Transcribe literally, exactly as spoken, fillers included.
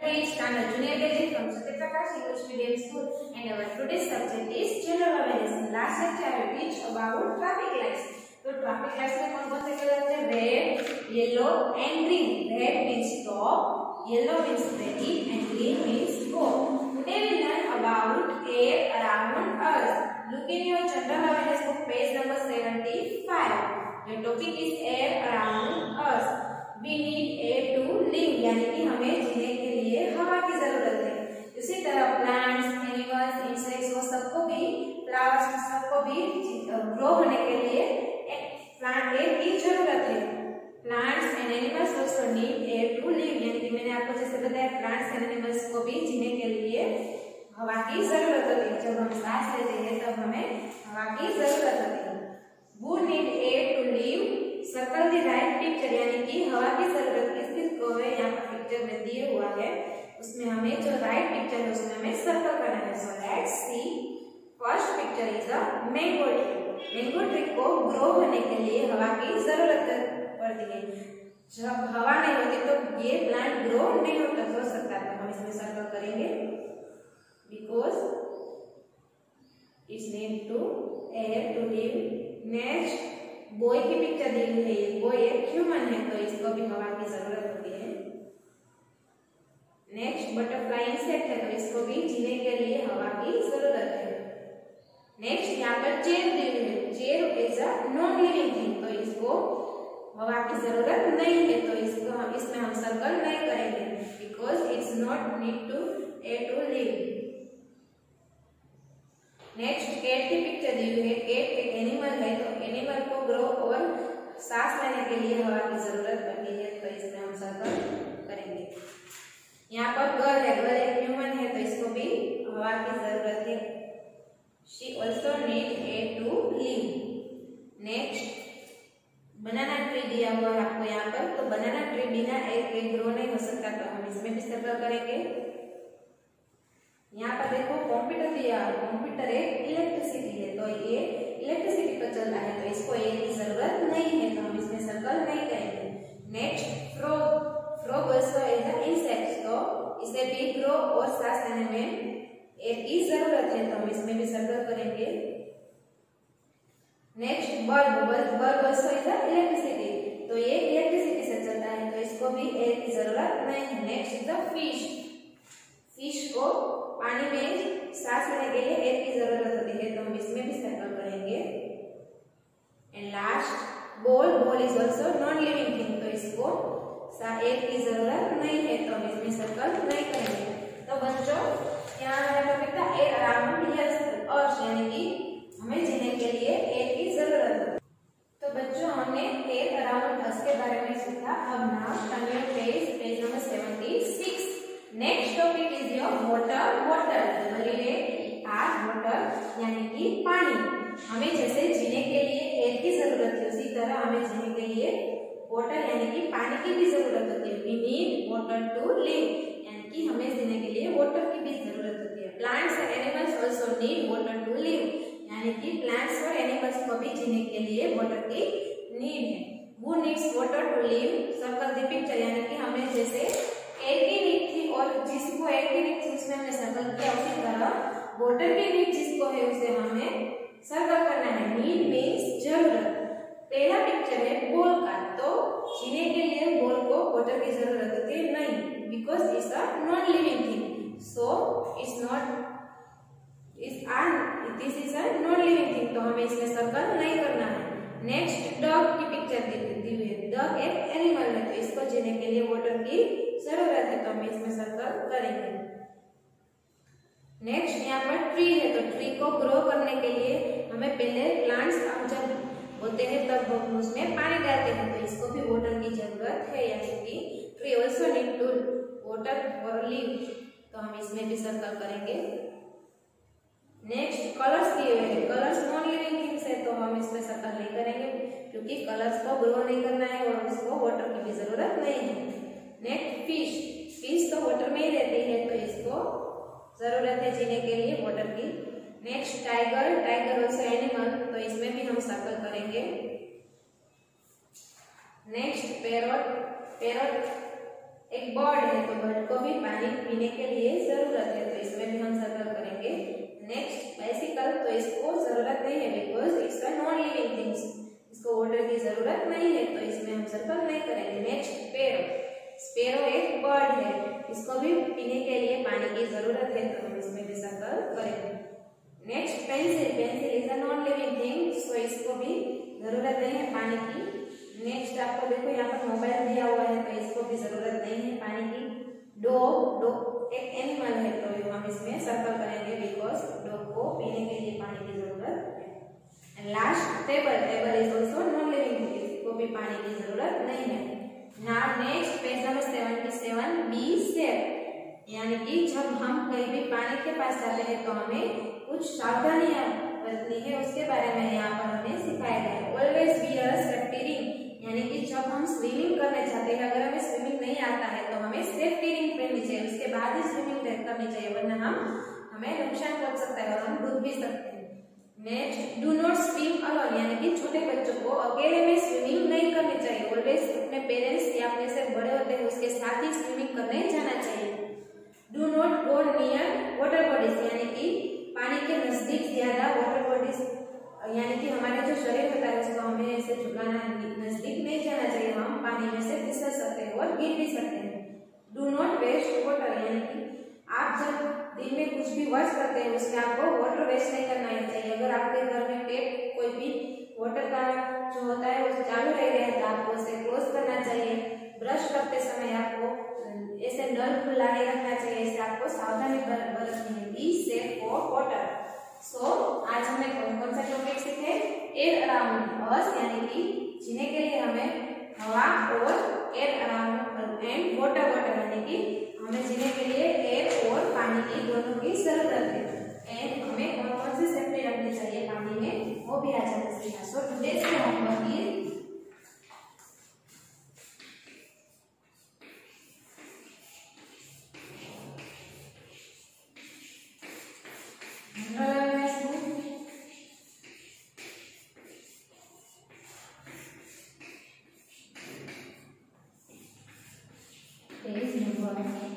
eighth standard junior K G from Satyaprakash English Medium School, and our today's subject is general awareness. Last lecture I will teach about traffic lights. तो traffic lights में कौन कौन से colour होते हैं? Red, yellow and green. Red means stop, yellow means ready, and green means go. Today we learn about air around us. Look in your general awareness book, page number seventy-five. Your topic is air around us. We need air to live, यानी कि हमें जीने के लिए हवा की जरूरत है. इसी तरह प्लांट्स, एनिमल्स, इंसेक्ट्स वो सबको भी, फ्लावर्स सबको भी ग्रो होने के लिए प्लांट एयर की जरूरत है. Plants and animals also need air to live, यानी कि मैंने आपको जैसे बताया प्लांट्स एंड एनिमल्स को भी जीने के लिए हवा की जरूरत होती है. जब हम सांस लेते हैं तब हमें हवा की जरूरत होती है. Who need air to live? Circle the right picture, यानी कि हवा की जरूरत किस किस को है यहाँ पर पिक्चर में दिए हुआ है. उसमें हमें जो राइट पिक्चर है उसमें हमें सर्कल करना है. So let's see. First picture is a mango tree. Mango tree को ग्रो होने के लिए हवा की जरूरत पड़ती है. जब हवा नहीं होती तो ये प्लांट ग्रो नहीं होता हो सकता है. हम इसमें सर्कल करेंगे because it's need to air to live. Next boy की पिक्चर दी हुई है. बॉय एक ह्यूमन है तो इसको भी हवा की जरूरत होती है. नेक्स्ट बटरफ्लाई इंसेक्ट है तो इसको भी जीने के लिए हवा की जरूरत है. नेक्स्ट यहाँ पर चेयर दी हुई है. Chair is a non living thing तो इसको हवा की जरूरत नहीं है तो इसको हम इसमें हम सर्कल नहीं करेंगे because it's not need to air to live. Next cat की पिक्चर दी हुई है. कैट एक एनिमल है तो एनिमल को ग्रो और सांस लेने के लिए हवा की जरूरत पड़ती है तो इसमें हम सर्कल करेंगे. यहाँ पर गर्ल है. गर्ल एक ह्यूमन है तो इसको भी हवा की जरूरत है. She also need air to live. Next banana tree दिया हुआ है आपको यहाँ पर. तो बनाना ट्री बिना एयर के ग्रो नहीं हो सकता तो हम इसमें भी सर्कल करेंगे. यहाँ पर देखो कंप्यूटर दिया है. कंप्यूटर एक इलेक्ट्रिसिटी है तो ये इलेक्ट्रिसिटी पर चल रहा है तो इसको एयर की जरूरत नहीं है तो हम इसमें सर्कल नहीं करेंगे. Next frog. Frog also is a insect तो इसे भी ग्रो और सांस लेने में एयर की जरूरत है तो हम इसमें भी सर्कल करेंगे. Next bulb. Bulb bulb also is a electricity तो ये इलेक्ट्रिसिटी से चलता है तो इसको भी एयर की जरूरत नहीं है. Next is the fish. Fish को पानी में सांस लेने के लिए एयर की जरूरत होती है तो हम इसमें भी सर्कल करेंगे. And last ball. Ball is also non living thing तो इसको एयर की जरूरत नहीं है तो हम इसमें सर्कल नहीं करेंगे. तो बच्चों यहाँ हमारा टॉपिक था एयर अराउंड अर्थ, यानी कि हमें जीने के लिए एयर की जरूरत है. तो बच्चों हमने एयर अराउंड अर्थ के बारे में सीखा. अब now turn your page page number seventy six. Next topic is your water. Water water यानी कि पानी. हमें जैसे जीने के लिए एयर की जरूरत है उसी तरह हमें जीने के लिए वाटर यानी कि पानी की भी जरूरत होती है. We need water to live, यानी कि हमें जीने के लिए वाटर की भी जरूरत होती है. Plants and animals also need water to live, यानी कि प्लांट्स और एनिमल्स को भी जीने के लिए वाटर की नीड है. Who needs water to live? Circle the picture, यानी कि हमें जैसे एयर की नीड थी और जिसको एयर की नीड थी उसमें हमने सर्कल किया उसी तरह वाटर की नीड जिसको है उसे हमें सर्कल करना है. नीड मीन्स जरूरत. पहला पिक्चर है बॉल का. तो जीने के लिए बॉल को वाटर की जरूरत होती है नहीं because it's a non living thing so it's not is this is a non living thing तो हमें इसमें सर्कल नहीं करना है. नेक्स्ट डॉग की पिक्चर दी हुई है. डॉग एक एनिमल है तो इसको जीने के लिए वाटर की जरूरत है तो हम इसमें सर्कल करेंगे. नेक्स्ट यहाँ पर ट्री है तो ट्री को ग्रो करने के लिए हमें पहले प्लांट्स जब होते हैं तब हम उसमें पानी डालते हैं तो इसको भी वाटर की जरूरत है, यानी कि tree also need to water for live तो हम इसमें भी सर्कल करेंगे. नेक्स्ट कलर्स दिए हुए हैं. कलर्स नॉन लिविंग थिंग्स है तो हम इसमें सर्कल नहीं करेंगे क्योंकि कलर्स को ग्रो नहीं करना है और उसको वाटर की भी जरूरत नहीं है. Next fish. फिश तो वाटर में ही रहती है तो इसको जरूरत है जीने के लिए वाटर की. Next tiger. Tiger also animal तो इसमें भी हम सर्कल करेंगे. Next parrot. पैरट एक बर्ड है तो बर्ड को भी पानी इसको जरूरत नहीं है because it's a non living things, इसको वाटर की जरूरत नहीं है तो इसमें हम सर्कल नहीं करेंगे। नेक्स्ट स्पैरो, स्पैरो एक बर्ड है, इसको भी पीने के लिए पानी की जरूरत है तो हम इसमें भी सर्कल करेंगे। Next pencil, pencil is a non living thing, so इसको भी जरूरत नहीं है पानी की। नेक्स्ट आपको देखो यहाँ पर मोबाइल दिया हुआ है तो इसको भी जरूरत नहीं है पानी की। डॉग, डॉग एक एनिमल है तो हम इसमें सर्कल करेंगे बिकॉज डॉग को पीने के लिए पानी की जरूरत है। And last table, table is also non living thing, इसको भी पानी की जरूरत नहीं है। Now next page number seventy seven, be safe, यानी कि जब हम कहीं भी पानी के पास जाते हैं तो हमें कुछ सावधानियां बरतनी है, उसके बारे में यहाँ पर हमें सिखाया गया है। Always be a safety ring, यानी कि जब हम स्विमिंग करने जाते हैं अगर हमें स्विमिंग नहीं आता है तो हमें सेफ्टी रिंग पहननी चाहिए, उसके बाद ही स्विमिंग करनी चाहिए वरना हम हमें नुकसान पहुंच सकता है और हम डूब भी सकते हैं। Next do not swim alone, यानी कि छोटे बच्चों को अकेले में स्विमिंग नहीं करनी चाहिए, ऑलवेज अपने पेरेंट्स या अपने से बड़े होते हैं उसके साथ ही स्विमिंग करने जाना चाहिए। Do not go near water bodies, यानी कि पानी के नजदीक ज्यादा वाटर बॉडीज, यानी कि हमारा जो शरीर होता है उसको हमें ऐसे झुकाना, नजदीक नहीं जाना चाहिए, हम पानी में से फिसल सकते हैं और गिर भी सकते हैं। डू नॉट वेस्ट वाटर, यानी कि आप जब दिन में कुछ भी वर्क करते हैं उसमें आपको वाटर वेस्ट नहीं करना चाहिए। अगर आपके घर में टेप कोई भी वाटर का जो होता है वो चालू रह गया है तो आपको उसे क्लोज करना चाहिए। ब्रश करते समय आपको ऐसे नल खुला नहीं रखना चाहिए, इससे आपको सावधानी बरतनी है। Be safe for water. So आज हमने कौन कौन सा टॉपिक सीखे? एयर अराउंड अस, यानी कि जीने के लिए हमें हवा और air around and water, water यानी कि हमें जीने के लिए एयर और पानी की दोनों की जरूरत है। एंड हमें कौन कौन सी सेफ्टी रखनी चाहिए पानी में वो भी आज हमने सीखा। So today's homework is page number